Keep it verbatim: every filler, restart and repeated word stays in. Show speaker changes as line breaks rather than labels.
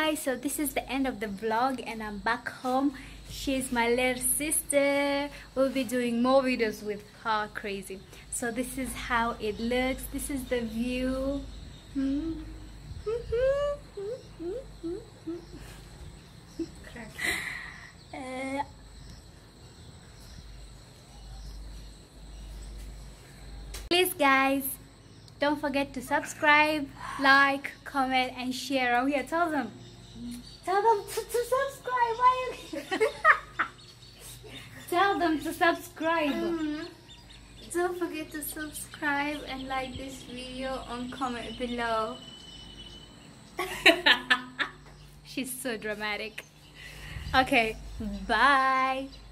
guys, so this is the end of the vlog and I'm back home. She's my little sister. We'll be doing more videos with her. Crazy. So this is how it looks. This is the view. uh, please guys, don't forget to subscribe, like, comment and share. Oh yeah, tell them. Tell them to, to subscribe. Why you Tell them to subscribe. Mm-hmm. Don't forget to subscribe and like this video and comment below. She's so dramatic. Okay, bye.